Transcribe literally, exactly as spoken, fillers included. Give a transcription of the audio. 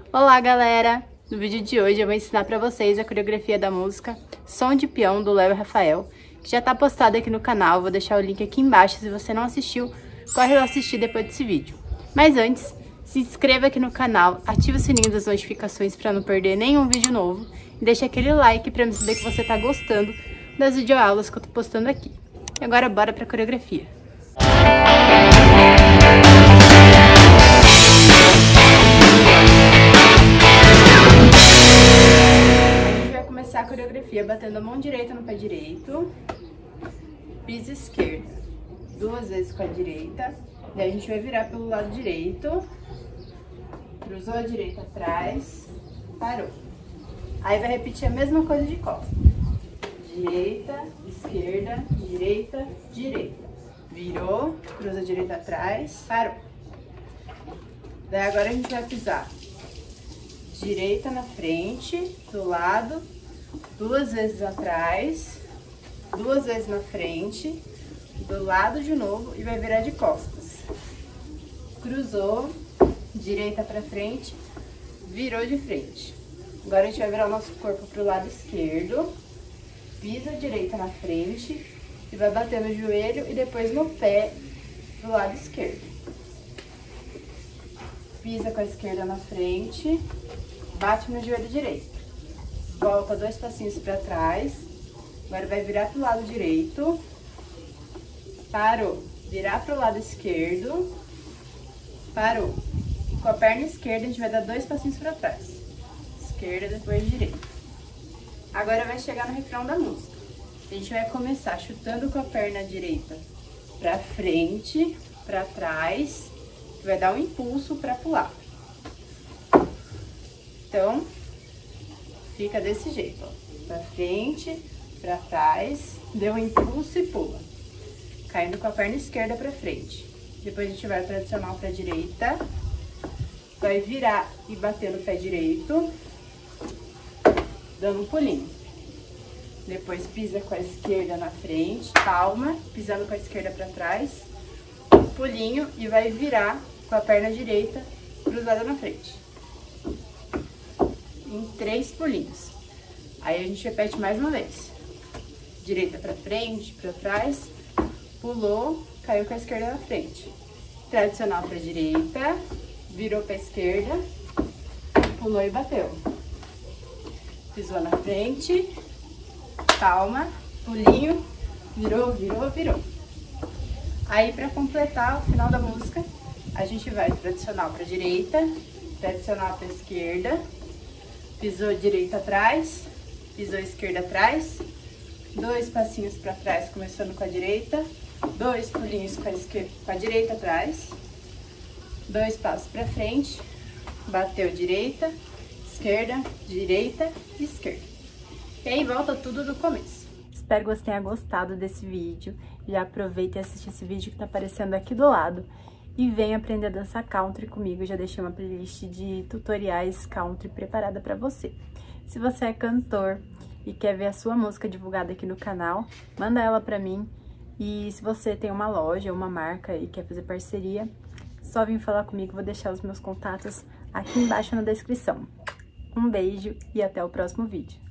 Olá, galera! No vídeo de hoje eu vou ensinar pra vocês a coreografia da música Som de Peão, do Léo e Rafael, que já tá postada aqui no canal. Vou deixar o link aqui embaixo. Se você não assistiu, corre lá assistir depois desse vídeo. Mas antes, se inscreva aqui no canal, ative o sininho das notificações pra não perder nenhum vídeo novo e deixa aquele like pra me saber que você tá gostando das videoaulas que eu tô postando aqui. E agora bora pra coreografia. A coreografia batendo a mão direita no pé direito, piso esquerdo, duas vezes com a direita, daí a gente vai virar pelo lado direito, cruzou a direita atrás, parou. Aí vai repetir a mesma coisa de costas, direita, esquerda, direita, direita, virou, cruza a direita atrás, parou. Daí agora a gente vai pisar direita na frente, do lado, duas vezes atrás, duas vezes na frente, do lado de novo e vai virar de costas. Cruzou, direita pra frente, virou de frente. Agora a gente vai virar o nosso corpo pro lado esquerdo, pisa a direita na frente e vai bater no joelho e depois no pé do lado esquerdo. Pisa com a esquerda na frente, bate no joelho direito. Volta dois passinhos para trás, agora vai virar pro lado direito, parou, virar pro lado esquerdo, parou. Com a perna esquerda a gente vai dar dois passinhos para trás, esquerda, depois direita. Agora vai chegar no refrão da música. A gente vai começar chutando com a perna direita para frente, para trás, que vai dar um impulso para pular. Então, fica desse jeito, ó. Pra frente, pra trás, deu um impulso e pula. Caindo com a perna esquerda pra frente. Depois a gente vai tradicional pra direita. Vai virar e bater no pé direito, dando um pulinho. Depois pisa com a esquerda na frente, palma, pisando com a esquerda pra trás, pulinho e vai virar com a perna direita cruzada na frente. Em três pulinhos. Aí a gente repete mais uma vez. Direita pra frente, pra trás, pulou, caiu com a esquerda na frente. Tradicional pra direita, virou pra esquerda, pulou e bateu. Pisou na frente, palma, pulinho, virou, virou, virou. Aí pra completar o final da música, a gente vai tradicional pra direita, tradicional pra esquerda, pisou direita atrás, pisou esquerda atrás, dois passinhos para trás, começando com a direita, dois pulinhos com a, esquerda, com a direita atrás, dois passos para frente, bateu direita, esquerda, direita, esquerda. E aí volta tudo do começo. Espero que você tenha gostado desse vídeo. Já aproveita e assiste esse vídeo que tá aparecendo aqui do lado. E vem aprender a dançar country comigo. Já deixei uma playlist de tutoriais country preparada para você. Se você é cantor e quer ver a sua música divulgada aqui no canal, manda ela para mim. E se você tem uma loja, uma marca e quer fazer parceria, só vem falar comigo. Vou deixar os meus contatos aqui embaixo na descrição. Um beijo e até o próximo vídeo.